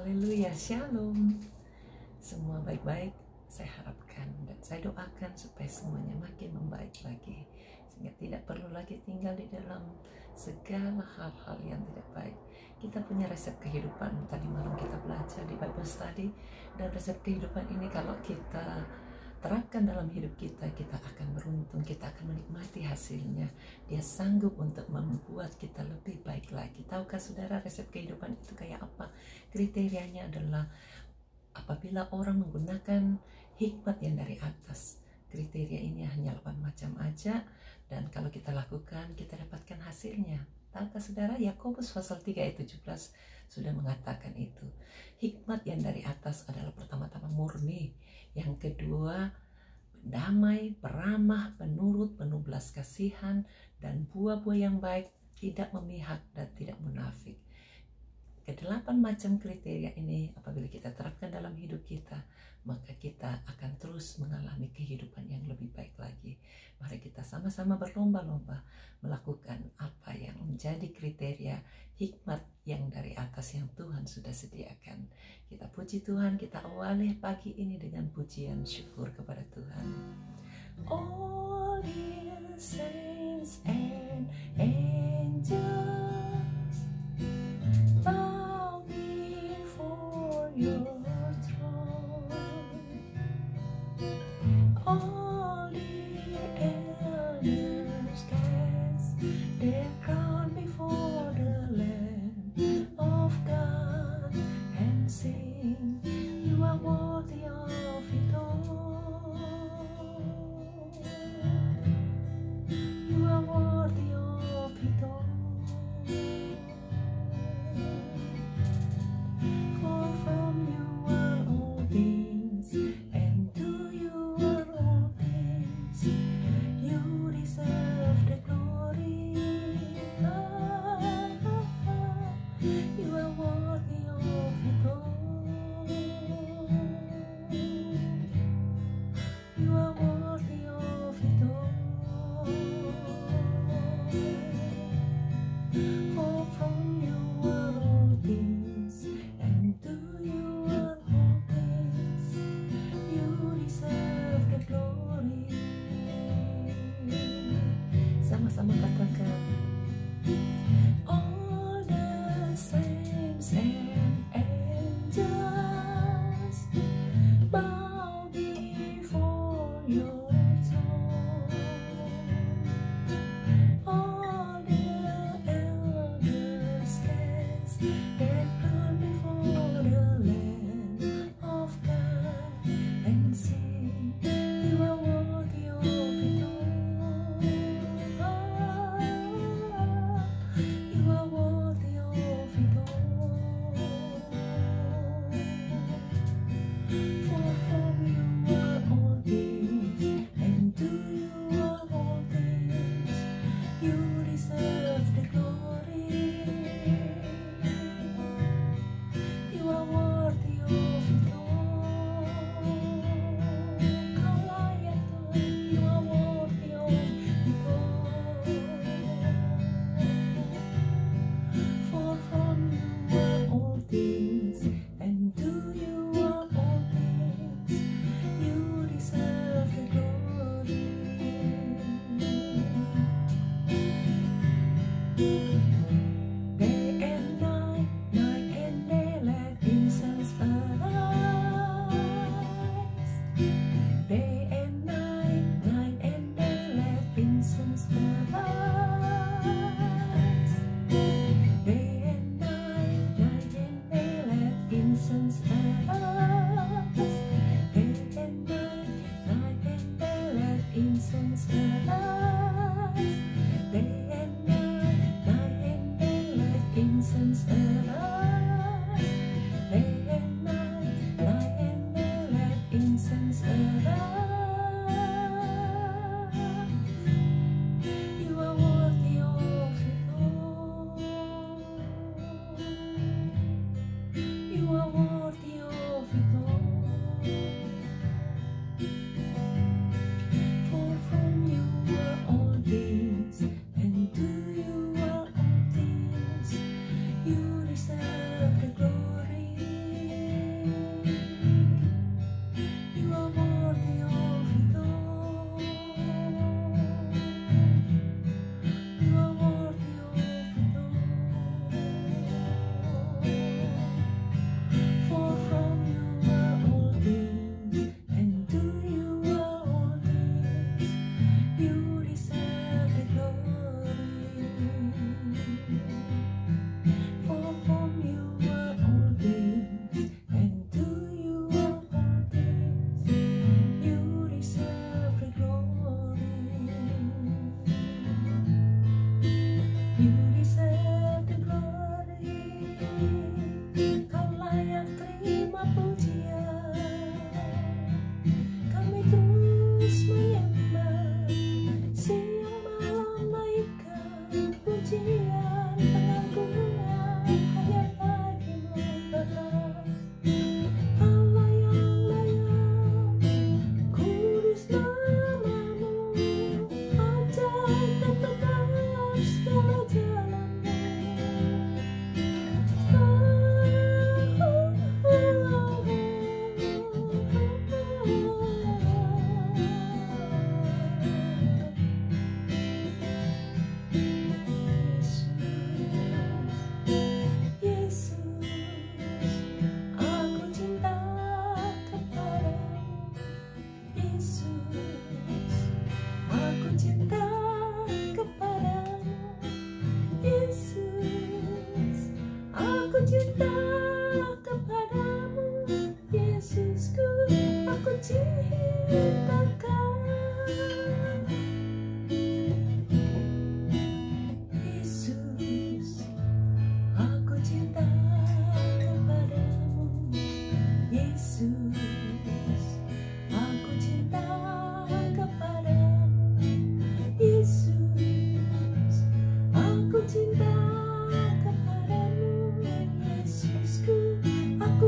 Haleluya, shalom. Semua baik-baik, saya harapkan dan saya doakan supaya semuanya makin membaik lagi, sehingga tidak perlu lagi tinggal di dalam segala hal-hal yang tidak baik. Kita punya resep kehidupan, tadi malam kita belajar di Bible Study, dan resep kehidupan ini kalau kita terapkan dalam hidup kita, kita akan beruntung, kita akan menikmati hasilnya. Dia sanggup untuk membuat kita lebih baik lagi. Tahukah saudara resep kehidupan itu kayak apa? Kriterianya adalah apabila orang menggunakan hikmat yang dari atas. Kriteria ini hanya 8 macam aja, dan kalau kita lakukan, kita dapatkan hasilnya. Tahukah saudara, Yakobus pasal 3 ayat 17 sudah mengatakan itu. Hikmat yang dari atas adalah pertama-tama murni, yang kedua damai, peramah, penurut, penuh belas kasihan, dan buah-buah yang baik, tidak memihak dan tidak munafik. Kedelapan macam kriteria ini apabila kita terapkan dalam hidup kita, maka kita akan terus mengalami kehidupan yang lebih baik lagi. Mari kita sama-sama berlomba-lomba melakukan apa yang menjadi kriteria hikmat yang dari atas yang Tuhan sudah sediakan. Kita puji Tuhan, kita awali pagi ini dengan pujian syukur kepada Tuhan. All the saints and angels bow before your throne. All the elders cast their crown before the Lamb of God and sing, you are worthy of it all. You are worthy of it all. For from you are all things, and to you are all things. You deserve the glory. You are worthy of it all. You are worthy of it all. For from you are all things, and to you are all things. You deserve the glory. Sama-sama katakan. All the saints and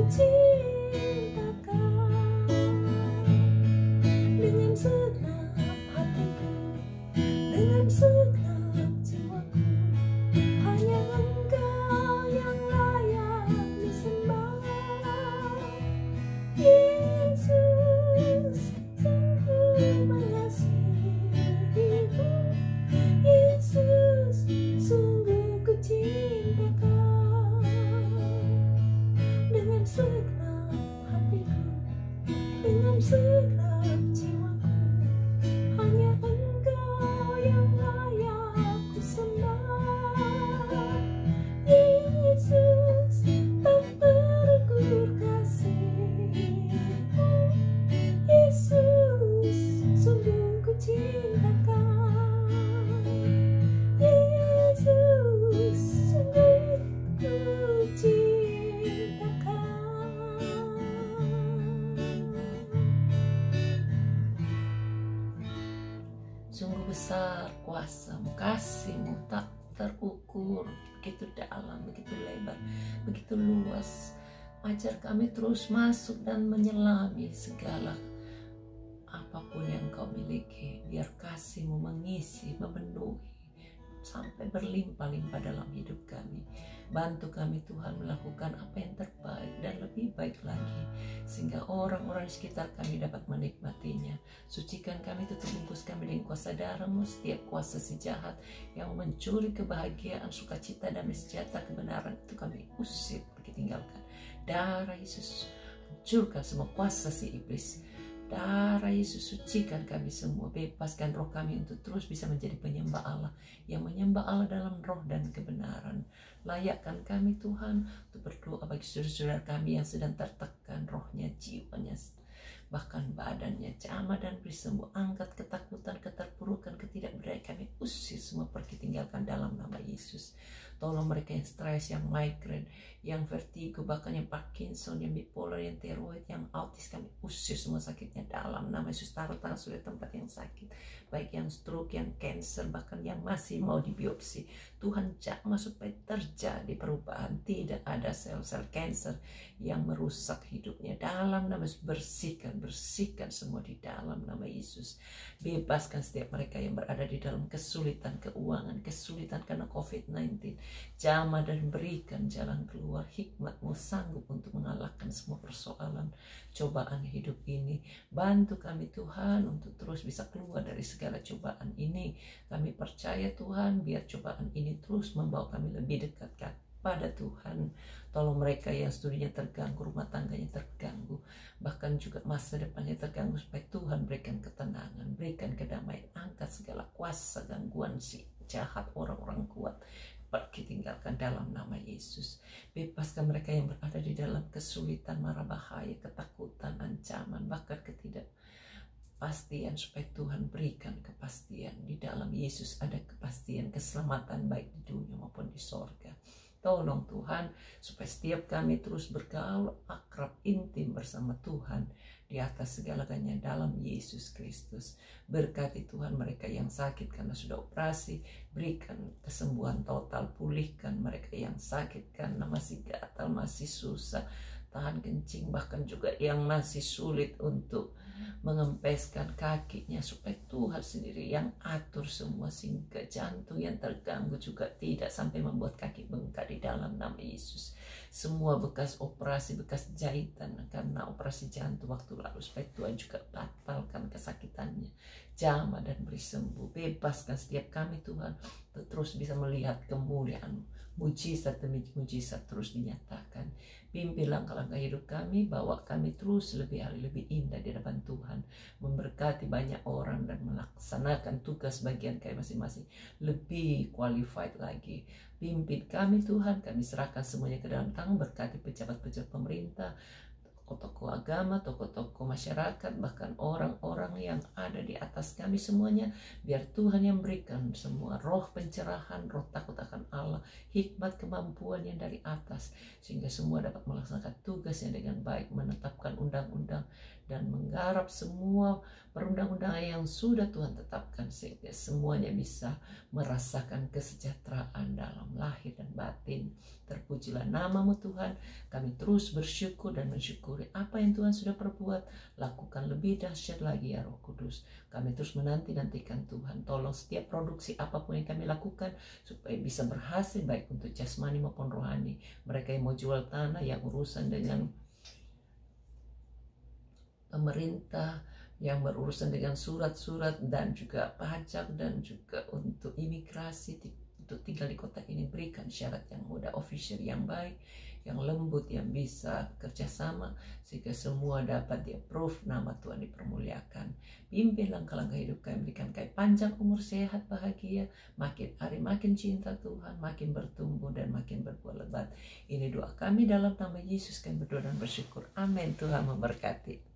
cintakan dengan segenap hatiku, dengan segenap jiwaku. Hanya Engkau yang layak disembah. Yesus, sungguh mengasihimu. Yesus, sungguh ku cintakan dengan segenap hatiku, dengan segenap jiwaku. Hanya Engkau yang layak ku sembah. Yesus, tak terukur kasih-Mu. Yesus, sungguh ku cintakan. Yesus, sungguh ku cintakan. Sungguh besar kuasa-Mu, kasih-Mu tak terukur, begitu dalam, begitu lebar, begitu luas. Ajar kami terus masuk dan menyelami segala apapun yang Kau miliki. Biar kasih-Mu mengisi, memenuhi, sampai berlimpah-limpah dalam hidup kami. Bantu kami Tuhan melakukan apa yang terbaik dan lebih baik lagi, sehingga orang-orang di sekitar kami dapat menikmatinya. Sucikan kami, tutup bungkus kami dengan kuasa darah-Mu. Setiap kuasa si jahat yang mencuri kebahagiaan, sukacita, damai sejahtera, kebenaran, itu kami usir, pergi tinggalkan. Darah Yesus hancurkan semua kuasa si iblis. Darah Yesus sucikan kami semua, bebaskan roh kami untuk terus bisa menjadi penyembah Allah, yang menyembah Allah dalam roh dan kebenaran. Layakkan kami Tuhan untuk berdoa bagi saudara-saudara kami yang sedang tertekan rohnya, jiwanya, bahkan badannya. Jamah dan beri sembuh. Angkat ketakutan, keterpurukan, ketidakberdayaan, kami usir semua, pergi tinggalkan dalam nama Yesus. Tolong mereka yang stres, yang migrain, yang vertigo, bahkan yang Parkinson, yang bipolar, yang tiroid, yang autis, kami usir semua sakitnya dalam nama Yesus. Taruh tangan sudah tempat yang sakit, baik yang stroke, yang cancer, bahkan yang masih mau dibiopsi. Tuhan jamah supaya terjadi perubahan. Tidak ada sel-sel cancer yang merusak hidupnya. Dalam nama Yesus, bersihkan semua di dalam nama Yesus. Bebaskan setiap mereka yang berada di dalam kesulitan keuangan, kesulitan karena COVID-19. Jamah dan berikan jalan keluar. Hikmat-Mu sanggup untuk mengalahkan semua persoalan, cobaan hidup ini. Bantu kami Tuhan untuk terus bisa keluar dari segala cobaan ini. Kami percaya Tuhan, biar cobaan ini terus membawa kami lebih dekat pada Tuhan. Tolong mereka yang studinya terganggu, rumah tangganya terganggu, bahkan juga masa depannya terganggu, supaya Tuhan berikan ketenangan, berikan kedamaian. Angkat segala kuasa gangguan si jahat, orang-orang kuat, pergi tinggalkan dalam nama Yesus. Bebaskan mereka yang berada di dalam kesulitan, mara bahaya, ketakutan, ancaman, bahkan ketidakpastian, supaya Tuhan berikan kepastian. Di dalam Yesus ada kepastian, keselamatan baik di dunia maupun di sorga. Tolong Tuhan supaya setiap kami terus bergaul akrab intim bersama Tuhan di atas segala-galanya dalam Yesus Kristus. Berkati Tuhan mereka yang sakit karena sudah operasi, berikan kesembuhan total, pulihkan mereka yang sakit karena masih gatal, masih susah tahan kencing, bahkan juga yang masih sulit untuk mengempeskan kakinya, supaya Tuhan sendiri yang atur semua, sehingga jantung yang terganggu juga tidak sampai membuat kaki bengkak di dalam nama Yesus. Semua bekas operasi, bekas jahitan karena operasi jantung waktu lalu, supaya Tuhan juga batalkan kesakitannya. Jamah dan beri sembuh. Bebaskan setiap kami Tuhan untuk terus bisa melihat kemuliaan, mujizat demi mujizat terus dinyatakan. Pimpin langkah-langkah hidup kami, bawa kami terus lebih hari lebih indah di hadapan Tuhan, memberkati banyak orang dan melaksanakan tugas bagian kami masing-masing lebih qualified lagi. Pimpin kami Tuhan, kami serahkan semuanya ke dalam tangan. Berkati pejabat-pejabat pemerintah, tokoh-tokoh agama, tokoh-tokoh masyarakat, bahkan orang-orang yang ada di atas kami semuanya. Biar Tuhan yang berikan semua roh pencerahan, roh takut akan Allah, hikmat, kemampuan yang dari atas, sehingga semua dapat melaksanakan tugasnya dengan baik, menetapkan undang-undang dan menggarap semua perundang-undangan yang sudah Tuhan tetapkan, sehingga semuanya bisa merasakan kesejahteraan dalam lahir dan batin. Terpujilah namamu Tuhan. Kami terus bersyukur dan mensyukuri apa yang Tuhan sudah perbuat. Lakukan lebih dahsyat lagi ya Roh Kudus. Kami terus menanti-nantikan Tuhan. Tolong setiap produksi apapun yang kami lakukan supaya bisa berhasil, baik untuk jasmani maupun rohani. Mereka yang mau jual tanah, yang urusan dengan pemerintah, yang berurusan dengan surat-surat dan juga pajak dan juga untuk imigrasi, untuk tinggal di kota ini, berikan syarat yang mudah, official yang baik, yang lembut, yang bisa kerjasama sehingga semua dapat di-approve, nama Tuhan dipermuliakan. Pimpin langkah-langkah hidup kami, berikan kami panjang umur, sehat, bahagia, makin hari makin cinta Tuhan, makin bertumbuh dan makin berbuah lebat. Ini doa kami dalam nama Yesus, kami berdoa dan bersyukur. Amin. Tuhan memberkati.